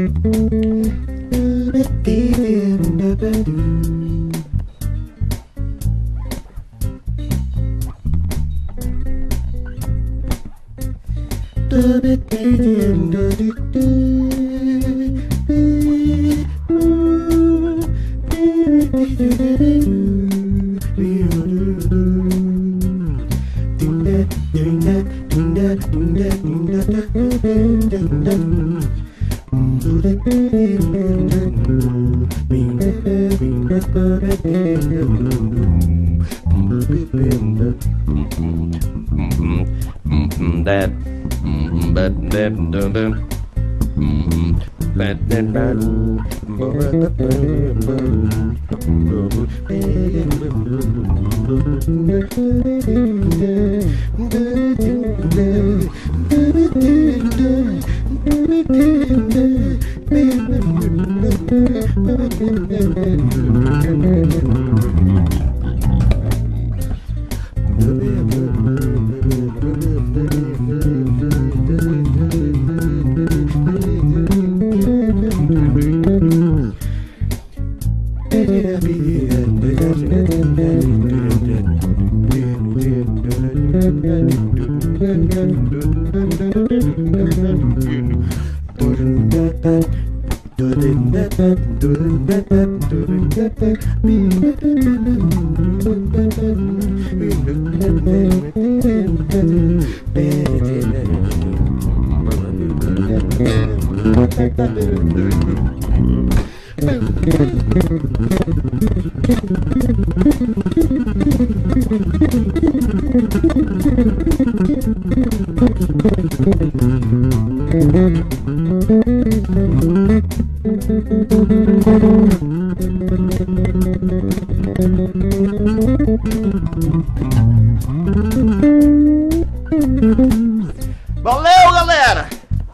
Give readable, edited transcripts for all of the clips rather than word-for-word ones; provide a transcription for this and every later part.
Valeu, galera!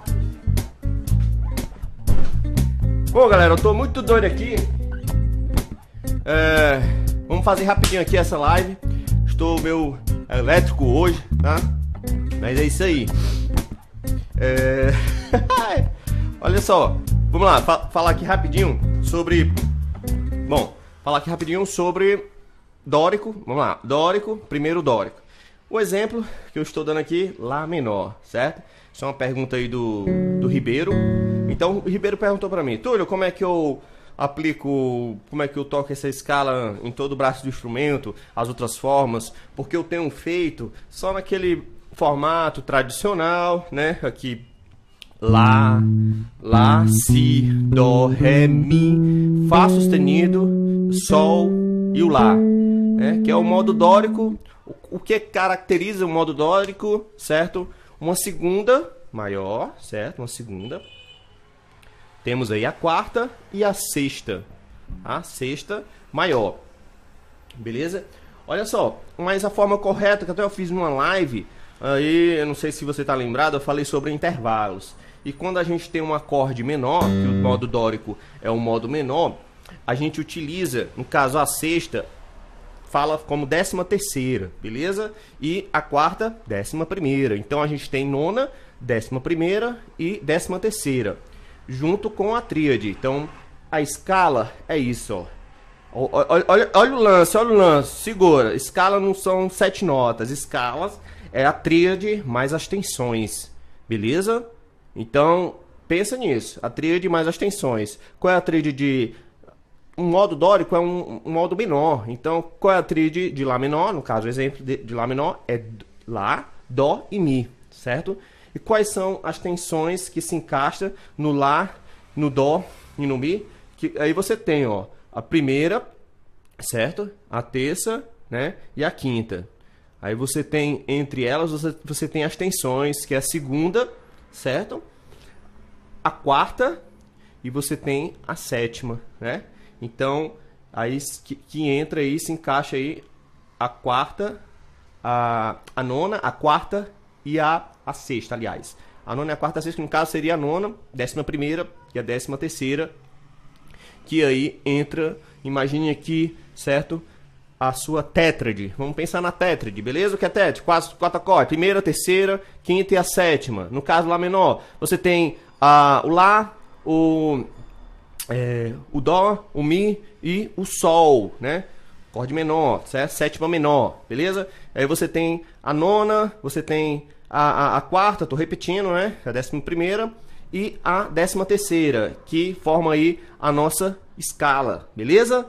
Pô, galera, eu tô muito doido aqui. Vamos fazer rapidinho aqui essa live. Estou meio elétrico hoje, tá? Mas é isso aí. Olha só, vamos lá, falar aqui rapidinho sobre... Bom, falar aqui rapidinho sobre dórico. Vamos lá, dórico, primeiro dórico. O exemplo que eu estou dando aqui, Lá menor, certo? Isso é uma pergunta aí do Ribeiro. Então, o Ribeiro perguntou pra mim: Túlio, como é que eu aplico, como é que eu toco essa escala em todo o braço do instrumento, as outras formas? Porque eu tenho feito só naquele formato tradicional, né? Aqui, Lá, Si, Dó, Ré, Mi, Fá sustenido, Sol e o Lá, né? Que é o modo dórico. O que caracteriza o modo dórico, certo? Uma segunda maior, certo? Uma segunda. Temos aí a quarta e a sexta. A sexta maior. Beleza? Olha só, mas a forma correta, que até eu fiz numa live, aí eu não sei se você está lembrado, eu falei sobre intervalos. E quando a gente tem um acorde menor, que o modo dórico é um modo menor, a gente utiliza, no caso a sexta, fala como 13ª, beleza? E a quarta, 11ª. Então a gente tem nona, 11ª e 13ª, junto com a tríade. Então a escala é isso, ó. Olha o lance, segura. Escala não são 7 notas, escalas é a tríade mais as tensões, beleza? Então pensa nisso, a tríade mais as tensões. Qual é a tríade de... Um modo dórico é um modo menor. Então, qual é a tríade de Lá menor? No caso, o exemplo de Lá menor é Lá, Dó e Mi, certo? E quais são as tensões que se encaixam no Lá, no Dó e no Mi? Que aí você tem, ó, a primeira, certo? A terça, né? E a quinta. Aí você tem, entre elas, você tem as tensões, que é a segunda, certo? A quarta e você tem a sétima, né? Então, aí que entra aí, se encaixa aí a quarta, a nona, a quarta e a sexta, aliás. A nona e a quarta e a sexta, que no caso seria a nona, 11ª e a 13ª, que aí entra, imagine aqui, certo? A sua tétrade. Vamos pensar na tétrade, beleza? O que é tétrade? Quatro acordes, primeira, terceira, quinta e a sétima. No caso Lá menor, você tem o Lá, o dó, o mi e o sol, né? Acorde menor, certo? Sétima menor, beleza? Aí você tem a nona, você tem a quarta, tô repetindo, né? A 11ª e a 13ª, que forma aí a nossa escala, beleza?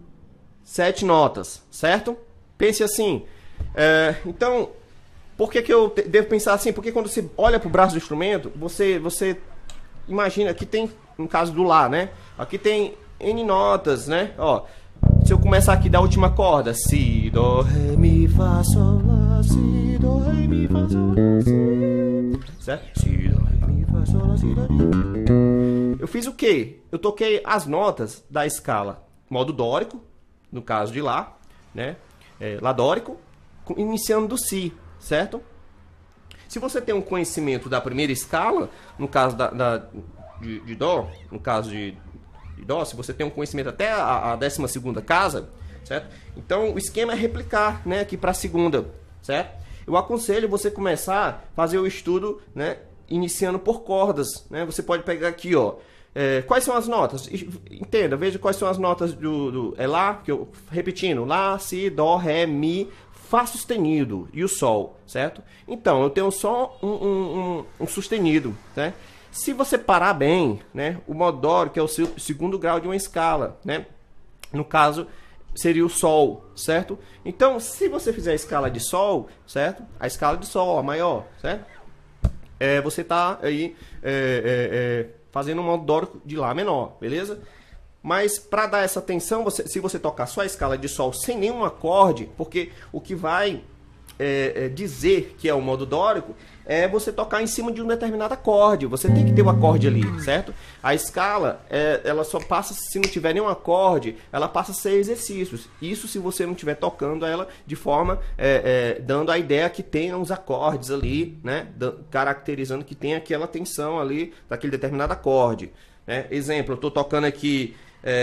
7 notas, certo? Pense assim. Então, por que eu devo pensar assim? Porque quando você olha para o braço do instrumento, você imagina que tem, no caso do Lá, né? Aqui tem N notas, né? Ó, se eu começar aqui da última corda, Si, Do, Ré, Mi, Fá, Sol, Lá, Si, Do, Ré, Mi, Fá, Sol, Lá, Si, certo? Si, Do, Ré, Mi, Fá, Sol, Lá, Si, Do, Ré. Eu fiz o quê? Eu toquei as notas da escala modo dórico, no caso de Lá, né? Lá dórico, iniciando do Si, certo? Se você tem um conhecimento da primeira escala, no caso de Dó, no caso de Dó, se você tem um conhecimento até a 12ª casa, certo? Então o esquema é replicar, né, aqui para a segunda, certo? Eu aconselho você começar a fazer o estudo, né, iniciando por cordas, né? Você pode pegar aqui, ó, quais são as notas? Entenda, veja quais são as notas do Lá, que eu repetindo, Lá, Si, Dó, Ré, Mi, Fá sustenido e o Sol, certo? Então, eu tenho só um sustenido, né? Se você parar bem, né, o modo dórico é o segundo grau de uma escala, né? No caso, seria o Sol, certo? Então, se você fizer a escala de Sol, certo? A escala de Sol, a maior, certo? Você está aí fazendo um modo dórico de Lá menor, beleza? Mas para dar essa tensão, se você tocar só a escala de Sol sem nenhum acorde, porque o que vai dizer que é o modo dórico é você tocar em cima de um determinado acorde. Você tem que ter o acorde ali, certo? A escala, ela só passa, se não tiver nenhum acorde, ela passa a ser exercícios. Isso se você não estiver tocando ela de forma, dando a ideia que tem uns acordes ali, né? Caracterizando que tem aquela tensão ali daquele determinado acorde. Né? Exemplo, eu estou tocando aqui...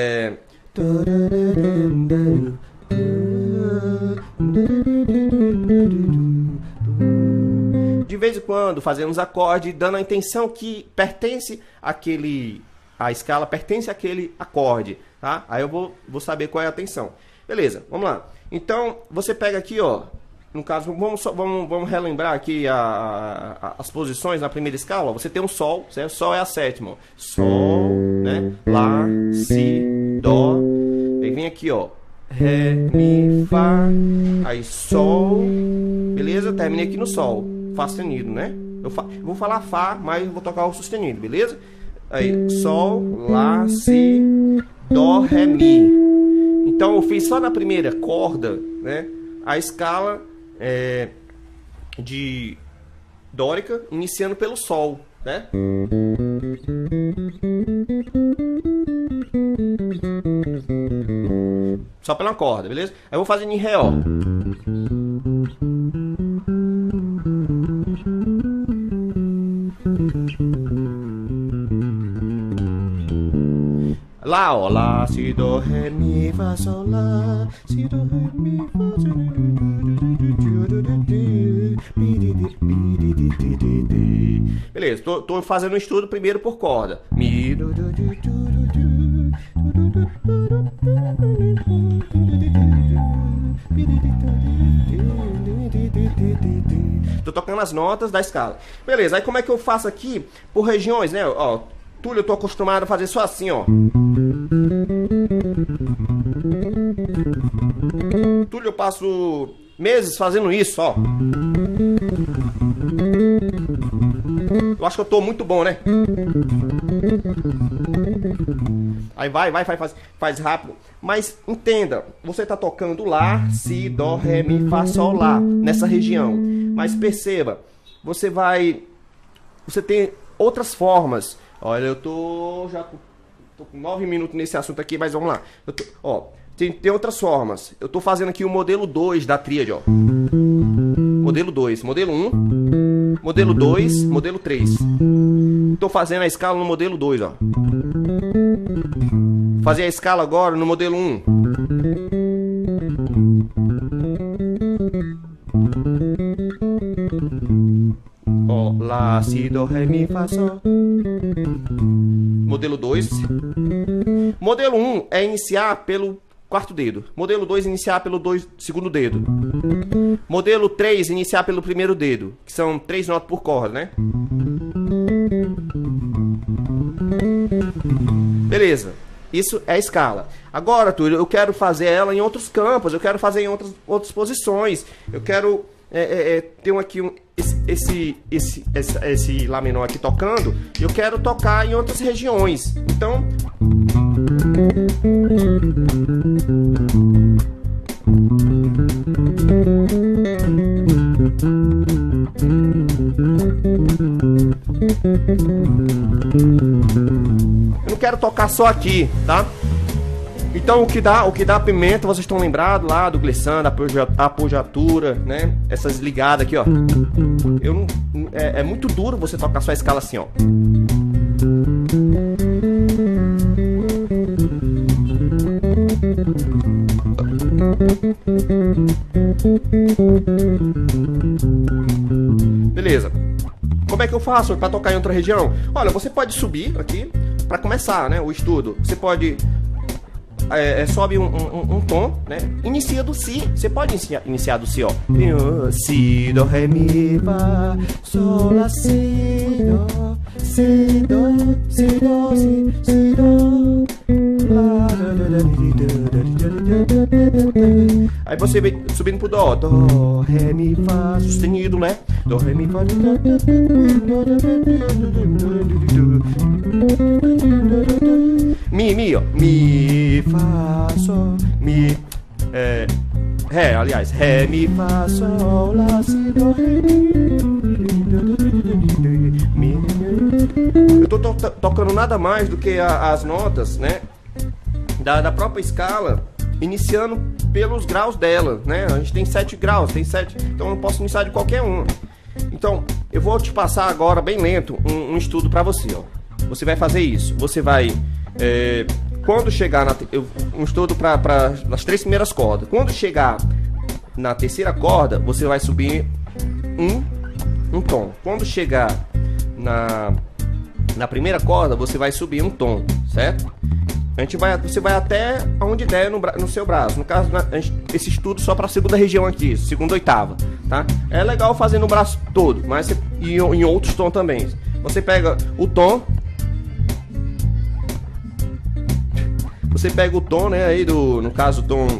de vez em quando fazendo uns acordes, dando a intenção que pertence a escala pertence àquele acorde, tá? Aí eu vou saber qual é a tensão. Beleza, vamos lá. Então, você pega aqui, ó, no caso, vamos relembrar aqui as posições na primeira escala. Ó. Você tem um Sol, certo? Sol é a sétima, ó. Sol, né? Lá, Si, Dó. Aí vem aqui, ó, Ré, Mi, Fá, aí Sol, beleza? Terminei aqui no Sol, Fá sustenido, né? Eu vou falar Fá, mas vou tocar o sustenido, beleza? Aí Sol, Lá, Si, Dó, Ré, Mi. Então eu fiz só na primeira corda, né? A escala de dórica, iniciando pelo Sol, né? Só pela corda, beleza? Aí eu vou fazer em Ré, ó. Lá, ó, Lá, Si, Dó, Ré, Mi, Fá, Sol, Lá, Si, Dó, Ré, Mi, Fá, Sol, beleza, tô fazendo um estudo primeiro por corda. Mi, tô tocando as notas da escala. Beleza, aí como é que eu faço aqui por regiões, né? Ó, Túlio, eu tô acostumado a fazer só assim, ó. Túlio, eu passo meses fazendo isso, ó. Eu acho que eu tô muito bom, né? Aí faz rápido. Mas entenda, você tá tocando Lá, Si, Dó, Ré, Mi, Fá, Sol, Lá, nessa região. Mas perceba, você tem outras formas. Olha, eu tô com 9 minutos nesse assunto aqui, mas vamos lá. Tem outras formas. Eu tô fazendo aqui o modelo 2 da tríade, ó. Modelo 2, modelo 1, modelo 2, modelo 3. Tô fazendo a escala no modelo 2, ó. Fazer a escala agora no modelo 1. Ó, Lá, Si, Dó, Ré, Mi, Fá, Sol. Modelo 2. Modelo 1 é iniciar pelo quarto dedo. Modelo 2, iniciar pelo segundo dedo. Modelo 3, iniciar pelo primeiro dedo, que são 3 notas por corda, né? Beleza. Isso é a escala. Agora, Túlio, eu quero fazer ela em outros campos, eu quero fazer em outras posições. Eu quero ter aqui esse Lá menor aqui tocando, e eu quero tocar em outras regiões. Então, eu não quero tocar só aqui, tá? Então o que dá pimenta, vocês estão lembrados lá do glissando, a apogiatura, né? Essas ligadas aqui, ó. É muito duro você tocar só a escala assim, ó. Beleza. Como é que eu faço para tocar em outra região? Olha, você pode subir aqui para começar, né, o estudo. Você pode sobe um tom, né? Inicia do Si. Você pode iniciar do Si, ó. Si, do, ré, mi, fá, sol, lá, si, do, si, do, si, do, si, si, do, lá, aí você vem subindo pro Dó. Dó, ré, mi, fá, sustenido, né? Dó, ré, mi, fá, mi, ó. Mi, fá, sol, mi, ré, aliás, ré, mi, fá, sol, lá, si, do, ré, mi. Eu tô tocando nada mais do que as notas, né, da própria escala, iniciando pelos graus dela, né? A gente tem 7 graus, então eu posso iniciar de qualquer um. Então, eu vou te passar agora, bem lento, um estudo para você, ó. Você vai fazer isso, você vai... quando chegar um estudo para as 3 primeiras cordas. Quando chegar na terceira corda, você vai subir um tom. Quando chegar na primeira corda, você vai subir um tom, certo? Você vai até onde der no seu braço. No caso, esse estudo só para a segunda região aqui, segunda oitava, tá? É legal fazer no braço todo, mas e em outros tons também. Você pega o tom. Você pega o tom, né, aí no caso o tom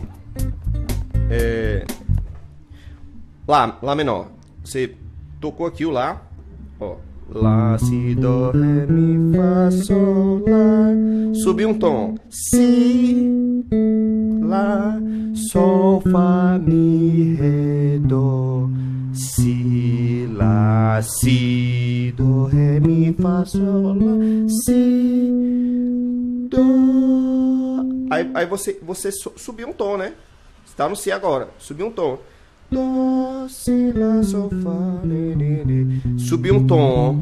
Lá menor. Você tocou aqui o Lá, ó. Lá, Si, Do, Ré, Mi, Fá, Sol, Lá. Subiu um tom. Si, Lá, Sol, Fá, Mi, Ré, Do. Si, Lá, Si, Do, Ré, Mi, Fá, Sol, Lá. Si, Do. Aí você subiu um tom, né? Você tá no Si agora. Subiu um tom. Dó, Si, Lá, Sol, Fá, Lê, Lê, Lê. Subiu um tom.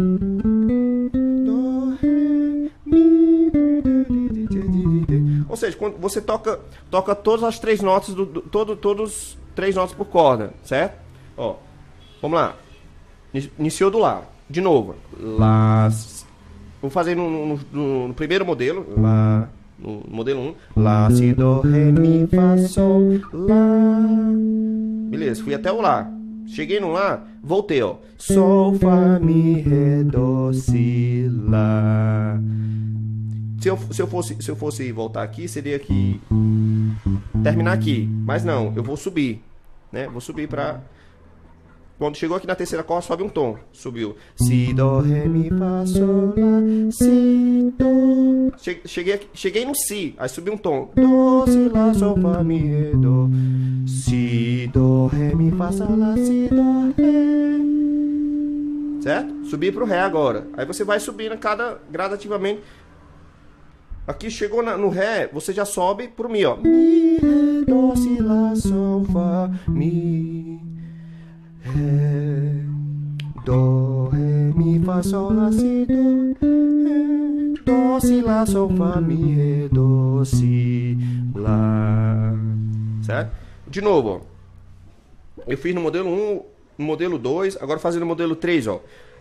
Dó, Ré, Mi, Lê, Lê, Lê, Lê, Lê. Ou seja, quando você toca todas as 3 notas, todos 3 notas por corda, certo? Ó, vamos lá. Iniciou do Lá. De novo. Lá. Vou fazer no primeiro modelo. Lá. No modelo 1. Lá, Si, Do, Ré, Mi, Fá, Sol, Lá. Beleza, fui até o Lá. Cheguei no Lá, voltei, ó. Sol, Fá, Mi, Ré, Do, Si, Lá. Se eu fosse voltar aqui, seria que terminar aqui. Mas não, eu vou subir, né? Vou subir pra... Quando chegou aqui na terceira corda, sobe um tom. Subiu. Si, Do, Ré, Mi, Fá, Sol, Lá. Si, Do. Cheguei no Si. Aí subi um tom. Do, Si, Lá, Sol, Fá, Mi, Ré, Do. Si, Do, Ré, Mi, Fá, Sol, Lá. Si, Do, Ré. Certo? Subi pro Ré agora. Aí você vai subindo gradativamente. Aqui chegou no Ré, você já sobe pro Mi, ó. Mi, Ré, Do, Si, Lá, Sol, Fá, Mi, Ré, Do, Ré, Mi, Fá, Sol, Lá, Si, Do, Ré, Do, Si, Lá, Sol, Fá, Mi, Ré, Do, Si, Lá. Certo? De novo, ó. Eu fiz no modelo 1, no modelo 2, agora fazendo no modelo 3, ó.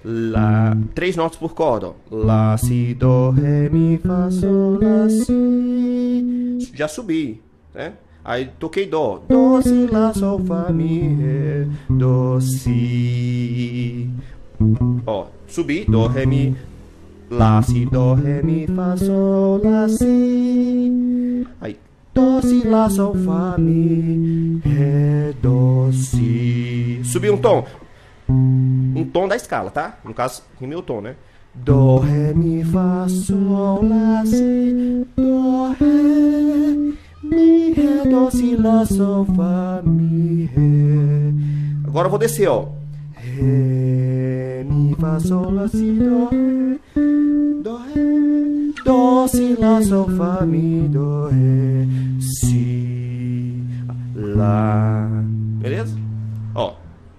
Lá, 3 notas por corda, ó. Lá, si, dó, ré, mi, fá, sol, lá, si. Já subi, né? Aí toquei dó. Dó, si, lá, sol, fá, mi, ré, dó, si. Ó, subi, dó, ré, mi, lá, si, dó, ré, mi, fá, sol, lá, si. Aí, dó, si, lá, sol, fá, mi, ré, dó, si. Subi um tom. Um tom da escala, tá? No caso, rimei o tom, né? Dó, ré, mi, fá, sol, lá, si. Dó, ré, mi, ré, dó, si, lá, sol, fá, mi, ré. Agora eu vou descer, ó. Ré, mi, fá, sol, lá, si, dó, ré. Dó, ré, dó, si, lá, sol, fá, mi, dó, ré, si, lá. Beleza? Ó.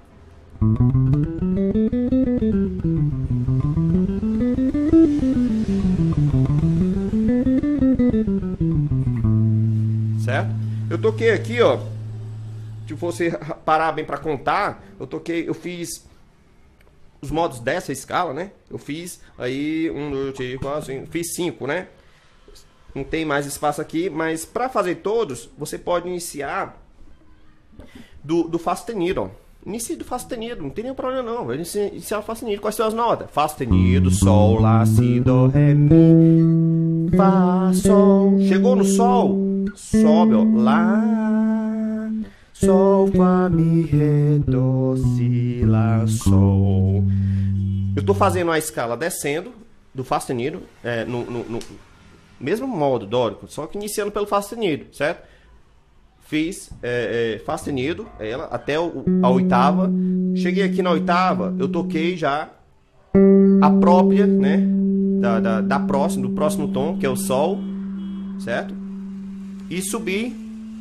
Certo? Eu toquei aqui, ó. Se você parar bem pra contar, eu fiz os modos dessa escala, né? Eu fiz aí 1, 2, 3, 4, 5, fiz 5, né? Não tem mais espaço aqui, mas pra fazer todos, você pode iniciar do Fá sustenido, ó. Inicie do Fá sustenido, não tem nenhum problema não. Vai iniciar o Fá sustenido. Quais são as notas? Fá sustenido, Sol, Lá, Si, Dó, Ré, Mi, Fá, Sol. Chegou no Sol, sobe, ó. Lá, Sol, Fá, Mi, Ré, Dó, Si, Lá, Sol. Eu tô fazendo a escala descendo do Fá sustenido, no mesmo modo dórico, só que iniciando pelo Fá sustenido, certo? Fiz Fá sustenido, ela, até a oitava. Cheguei aqui na oitava, eu toquei já a própria, né? Do próximo tom, que é o Sol, certo? E subi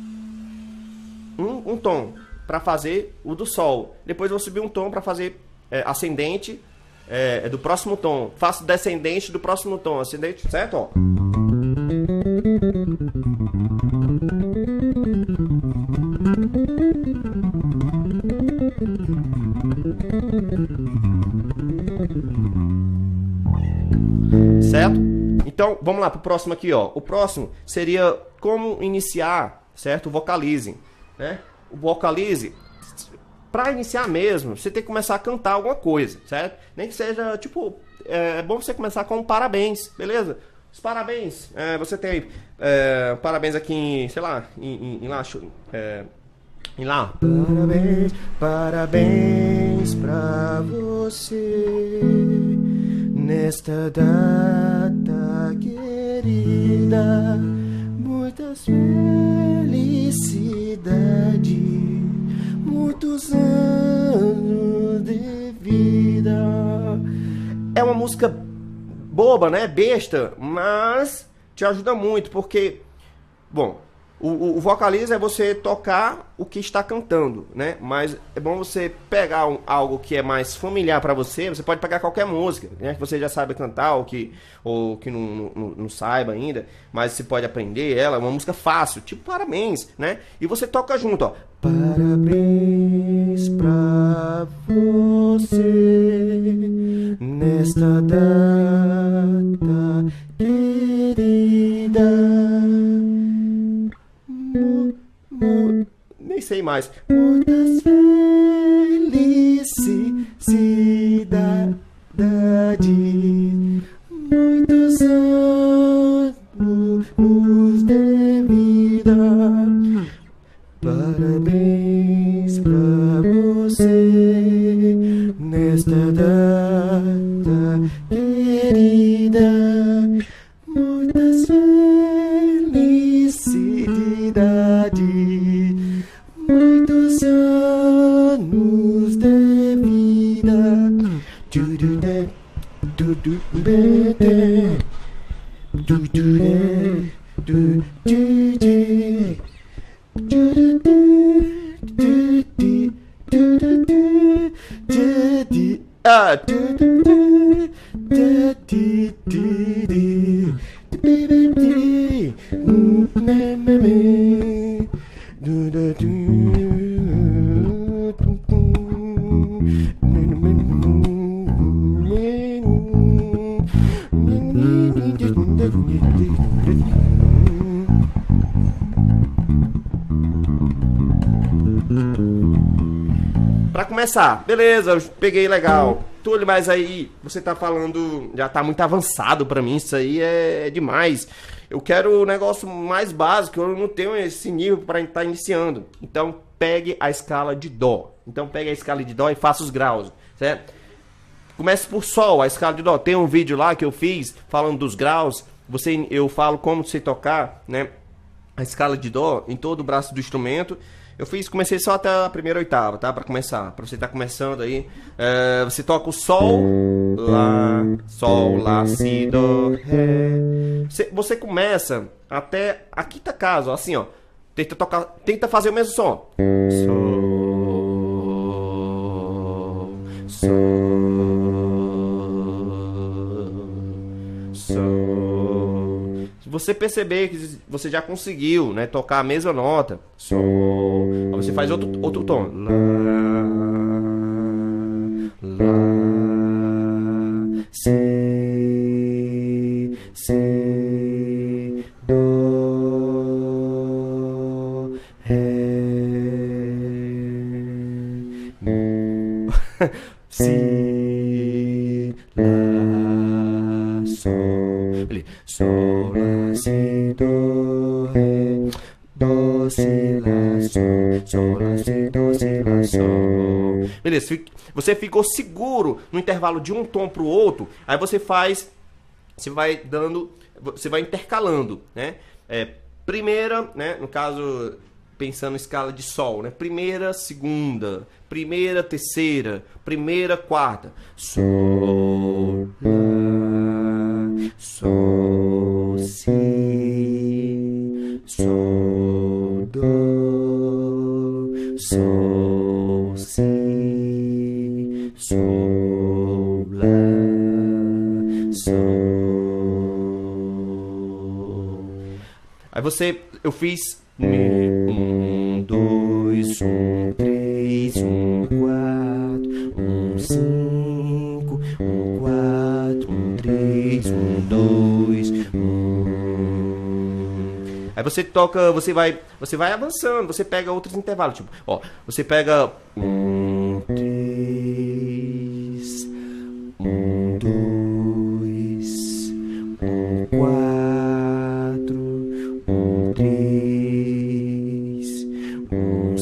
um tom para fazer o do Sol. Depois eu vou subir um tom para fazer ascendente do próximo tom. Faço descendente do próximo tom, ascendente, certo? Ó. Certo? Então, vamos lá pro próximo aqui, ó. O próximo seria como iniciar, certo? O vocalize, né? O vocalize, para iniciar mesmo, você tem que começar a cantar alguma coisa, certo? Nem que seja, tipo, é bom você começar com parabéns, beleza? Os parabéns, você tem parabéns aqui em, sei lá, em lá, em lá. Parabéns, parabéns pra você nesta data querida, muitas felicidades, muitos anos de vida. É uma música boba, né? Besta, mas te ajuda muito, porque, bom, o vocalize é você tocar o que está cantando, né? Mas é bom você pegar algo que é mais familiar para você. Você pode pegar qualquer música, né? Que você já saiba cantar ou que não saiba ainda, mas você pode aprender ela. É uma música fácil, tipo parabéns, né? E você toca junto, ó. Parabéns pra você nesta data querida. Nem sei mais. Muitas felicidades, muitos anos de vida. Parabéns pra você nesta data querida. Muitas felicidades, muitos anos de vida. Pra começar, beleza, eu peguei legal. Túlio, mas aí você tá falando, já tá muito avançado pra mim, isso aí é demais. Eu quero um negócio mais básico, eu não tenho esse nível pra estar iniciando. Então pegue a escala de Dó. Então pegue a escala de Dó e faça os graus, certo? Comece por Sol, a escala de Dó. Tem um vídeo lá que eu fiz falando dos graus. Eu falo como você tocar, né, a escala de Dó em todo o braço do instrumento. Comecei só até a primeira oitava, tá? Pra começar, pra você tá começando aí. Você toca o Sol, Lá, Si, Dó, Ré. Você começa até a quinta casa, ó, assim, ó. Tenta fazer o mesmo som. Se você perceber que você já conseguiu, né, tocar a mesma nota, Sol, aí você faz outro tom. Lá, Si, Dó, Ré, Mi, Si, Lá, Sol. Sol, Lá, Si, Dó, Ré, Dó, Si, Lá, Sol, Sol, Lá, Si, Dó, Si, Lá, Sol. Beleza, você ficou seguro no intervalo de um tom pro outro, aí você vai intercalando, né? Primeira, né, no caso, pensando em escala de Sol, né? Primeira, segunda, primeira, terceira, primeira, quarta. Sol, Lá, Sol, Si, Sol, Dó, Sol, Si, Sol, Lá, Sol. Aí eu fiz 1, 2, 1, 3, 1, 4, 1, 5, 1, 4, 1, 3, 1, 2, 1. Aí você toca, você vai avançando, você pega outros intervalos, tipo, ó, você pega 1, 3, 1, 2, 1, 4, 1, 3, 1,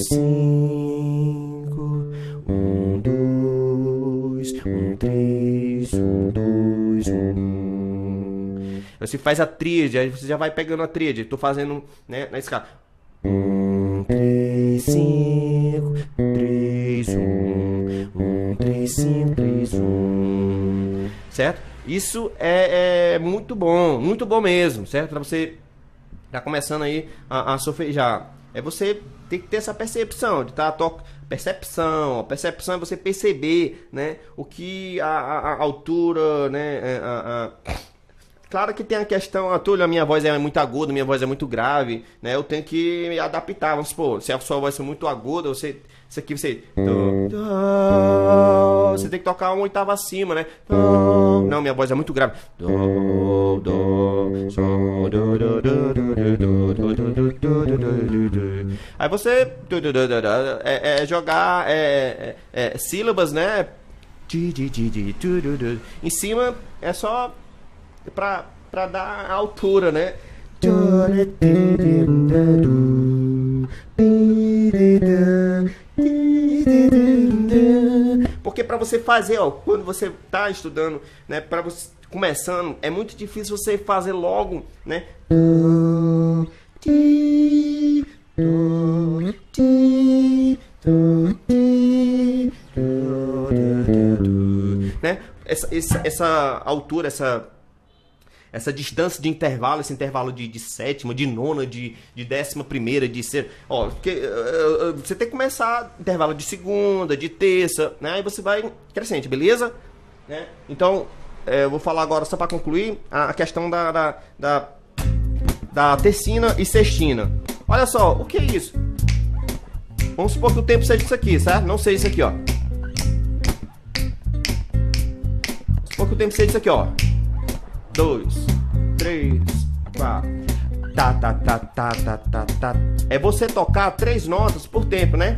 5, 1, 2, 1, 3, 1, 2, 1. Você faz a tríade, aí você já vai pegando a tríade. Tô fazendo, né, na escala. 1, 3, 5, 3, 1, 1, 3, 5, 3, 1. Certo? Isso é muito bom mesmo, certo? Pra você tá começando aí a solfejar. Você tem que ter essa percepção de percepção é você perceber, né, o que a altura, né, Claro que tem a questão, Túlio, a minha voz é muito aguda, minha voz é muito grave, né? Eu tenho que me adaptar, vamos supor, se a sua voz é muito aguda, isso aqui você tem que tocar uma oitava acima, né? Não, minha voz é muito grave. Aí você jogar sílabas, né? Em cima é só pra dar a altura, né? Porque pra você fazer, ó, quando você tá estudando, né, para você começando, é muito difícil você fazer logo, né? Né? Essa altura, essa distância de intervalo, esse intervalo de sétima, de nona, de 11ª, de ser, ó, porque você tem que começar intervalo de segunda, de terça, né? Aí você vai crescente, beleza? Né? Então, eu vou falar agora só para concluir a questão da tercina e sextina. Olha só, o que é isso? Vamos supor que o tempo seja isso aqui, certo? Não seja isso aqui, ó. Vamos supor que o tempo seja isso aqui, ó. 2, 3, 4. Tá, tá, tá, tá, tá, tá, tá. É você tocar 3 notas por tempo, né?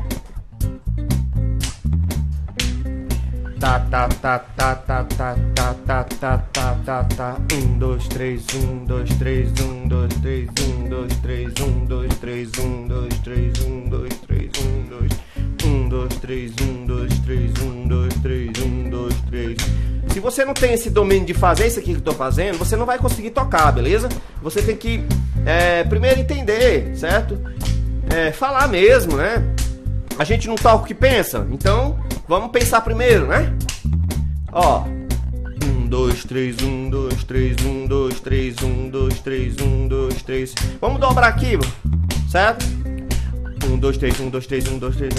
Tá, tá, tá, tá, tá, tá, tá, tá, tá, tá, tá, tá. 1, 2, 3, 1, 2, 3, 1, 2, 3, 1, 2, 3, 1, 2, 3, 1, 2, 3, 1, 2, 3, 1, 2, 1, 2, 3, 1, 2, 3, 1, 2, 3, 1, 2, 3. Se você não tem esse domínio de fazer isso aqui que eu tô fazendo, você não vai conseguir tocar, beleza? Você tem que primeiro entender, certo? Falar mesmo, né? A gente não toca o que pensa, então vamos pensar primeiro, né? Ó, 1, 2, 3, 1, 2, 3, 1, 2, 3, 1, 2, 3, 1, 2, 3. Vamos dobrar aqui, certo? 1, 2, 3, 1, 2, 3, 1, 2, 3.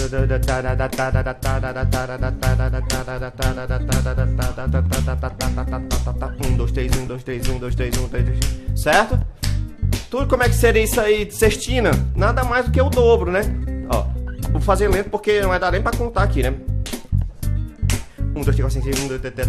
1, 2, 3, 1, 2, 3, 1, 2, 3, 1, 2, 3. Certo? Tudo como é que seria isso aí de sextina? Nada mais do que o dobro, né? Ó, vou fazer lento porque não vai dar nem pra contar aqui, né? 1, 2, 3, 4, 5, 6, 1, 2, 3,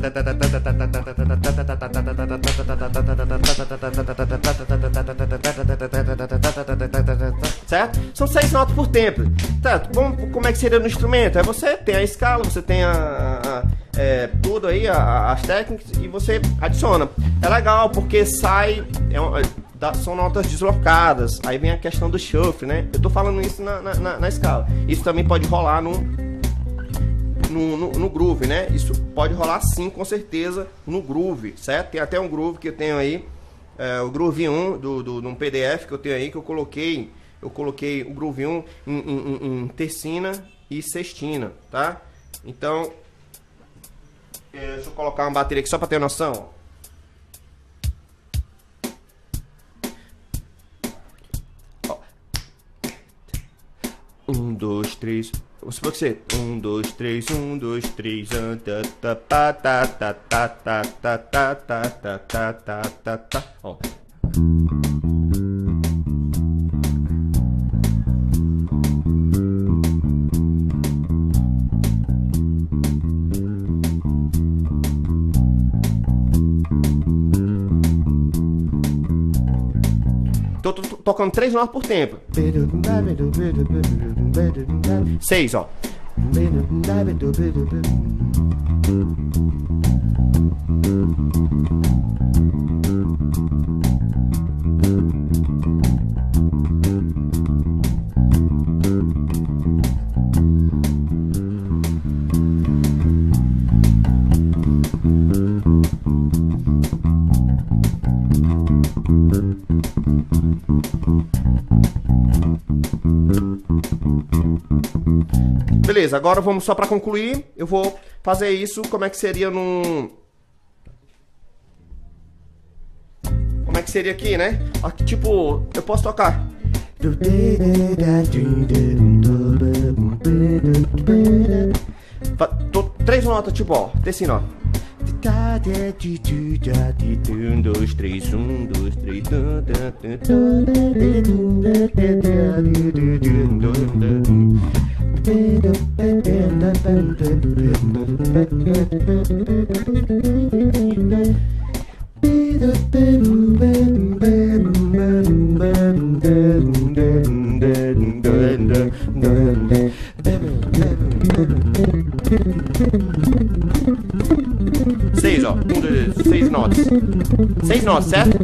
certo? São 6 notas por tempo. Certo? Como é que seria no instrumento? Você tem a escala, você tem tudo aí, as técnicas, e você adiciona. É legal porque sai... são notas deslocadas. Aí vem a questão do shuffle, né? Eu tô falando isso na escala. Isso também pode rolar no groove, né? Isso pode rolar sim, com certeza, no groove, certo? Tem até um groove que eu tenho aí, o Groove 1 de um PDF que eu tenho aí, que eu coloquei o Groove 1 em tercina e sextina, tá? Então, deixa eu colocar uma bateria aqui só pra ter noção, ó. 1, 2, 3. Vamos supor que você 1, 2, 3, 1, 2, 3, tá, tá, tá, tá, tá, tá, tá, tá, tá, tá, tá, tá, tá. Ó. Tô tocando 3 notas por tempo. 6, ó. Beleza, agora vamos só para concluir. Eu vou fazer isso. Como é que seria no... Como é que seria aqui, né? Aqui, tipo, eu posso tocar. 3 notas, tipo, ó. Tercina, ó. 1, 2, 3, 1, 2, 3. 6, ó. 1, 2, 6 notas. 6 notas, certo?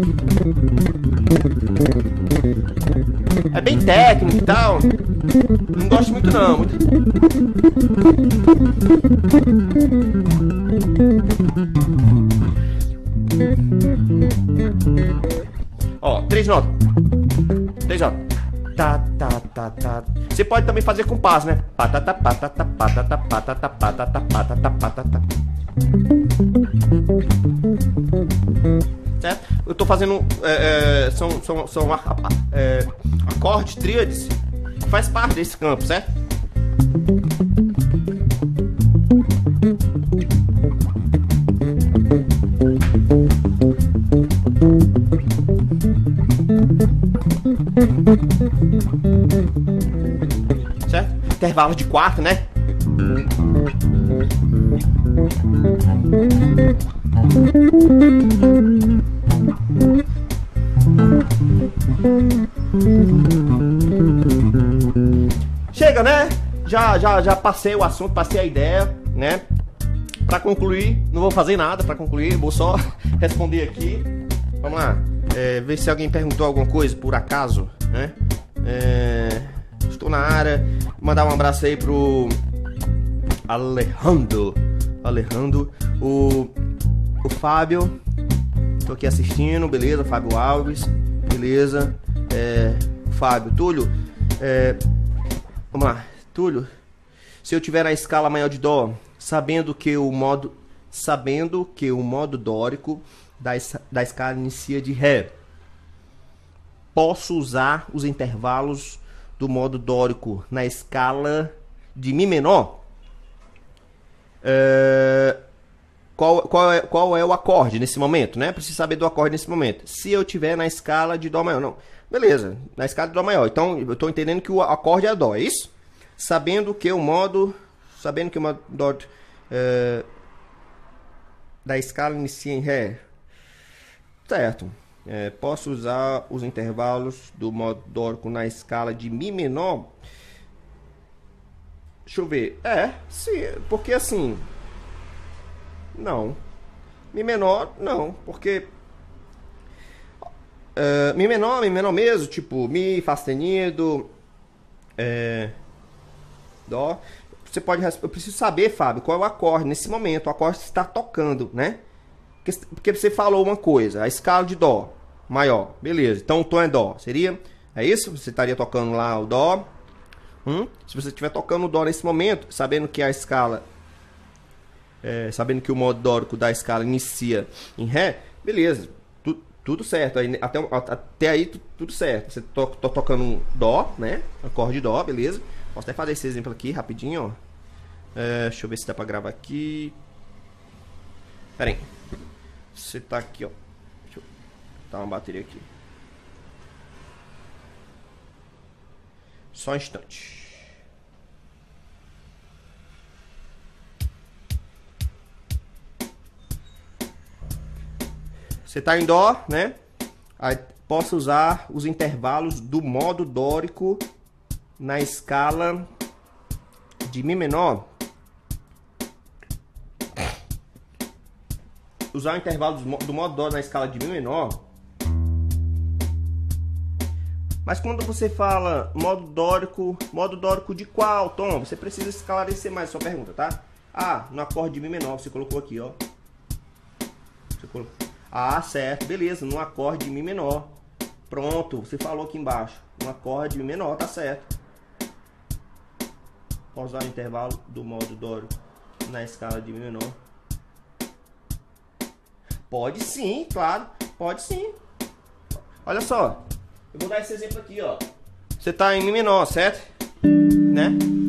É bem técnico e tal. Não gosto muito não. Ó, 3 notas. 3 notas. Tá, tá, tá, tá. Você pode também fazer com passo, né? Patata, patata, patata, patata, patata, patata, patata. Certo? Eu tô fazendo são acordes, tríades, que faz parte desse campo, certo? Certo? Intervalo de quarto, né? Chega, né? Já passei o assunto, passei a ideia, né? Pra concluir, não vou fazer nada pra concluir, vou só responder aqui. Vamos lá, ver se alguém perguntou alguma coisa, por acaso, né? Estou na área. Mandar um abraço aí pro Alejandro, o Fábio, tô aqui assistindo, beleza? Fábio Alves, beleza? Fábio, Túlio, vamos lá, Túlio, se eu tiver na escala maior de dó, sabendo que o modo dórico da escala inicia de ré, posso usar os intervalos do modo dórico na escala de mi menor? Qual é o acorde nesse momento, né? Preciso saber do acorde nesse momento. Se eu tiver na escala de dó maior, não. Beleza, na escala de dó maior. Então, eu estou entendendo que o acorde é dó, é isso? Sabendo que o modo dó da escala inicia em ré. Certo. Posso usar os intervalos do modo dórico na escala de mi menor? Deixa eu ver. Sim, porque assim... Não. Mi menor, não. Porque... Mi menor mesmo. Tipo, mi, Fá sustenido... Dó. Você pode... Eu preciso saber, Fábio, qual é o acorde nesse momento. O acorde está tocando, né? Porque você falou uma coisa. A escala de dó maior. Beleza. Então o tom é dó. Seria? É isso? Você estaria tocando lá o dó. Se você estiver tocando o dó nesse momento, sabendo que a escala... sabendo que o modo dórico da escala inicia em ré, beleza, tudo certo, até aí tudo certo. Você tô tocando um dó, né, acorde de dó, beleza. Posso até fazer esse exemplo aqui rapidinho, ó. Deixa eu ver se dá pra gravar aqui. Pera aí, você tá aqui, ó, deixa eu dar uma bateria aqui, só um instante. Você tá em dó, né? Aí posso usar os intervalos do modo dórico na escala de mi menor. Usar o intervalo do modo dórico na escala de mi menor. Mas quando você fala modo dórico de qual tom? Você precisa esclarecer mais a sua pergunta, tá? No acorde de mi menor, você colocou aqui, ó. Você colocou. Certo, beleza, no acorde de mi menor. Pronto, você falou aqui embaixo. No acorde de mi menor, tá certo. Posso usar o intervalo do modo dórico na escala de mi menor? Pode sim, claro, pode sim. Olha só, eu vou dar esse exemplo aqui, ó. Você tá em mi menor, certo? Né?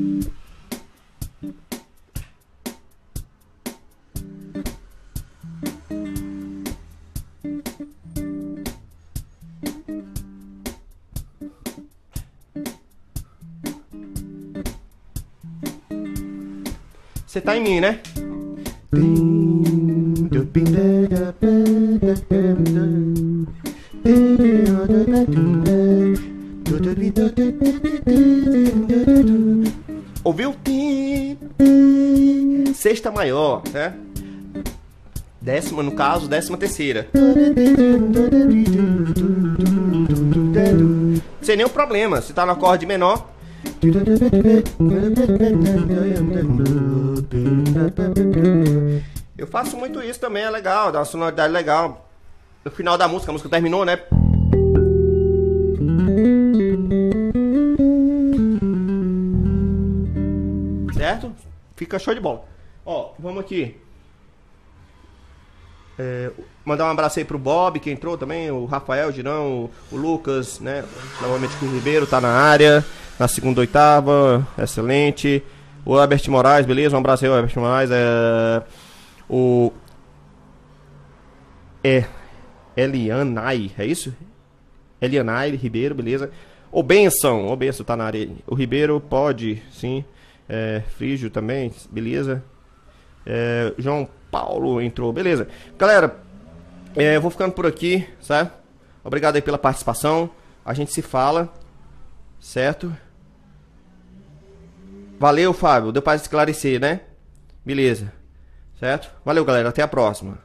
Você tá em mim, né? Ouviu? Sexta maior, né? Décima, no caso, 13ª. Sem nenhum problema. Se tá no acorde menor. Eu faço muito isso também, é legal, dá uma sonoridade legal. No final da música, a música terminou, né? Certo? Fica show de bola. Ó, vamos aqui. Mandar um abraço aí pro Bob, que entrou também, o Rafael, o Girão, o Lucas, né? Novamente que o Ribeiro tá na área, na segunda oitava, excelente. O Herbert Moraes, beleza? Um abraço aí, o Herbert Moraes. Elianai, é isso? Elianai Ribeiro, beleza? O Benção tá na área. O Ribeiro pode, sim. Frígio também, beleza? João Paulo entrou, beleza? Galera, eu vou ficando por aqui, certo? Obrigado aí pela participação. A gente se fala, certo? Valeu, Fábio. Deu para esclarecer, né? Beleza. Certo? Valeu, galera. Até a próxima.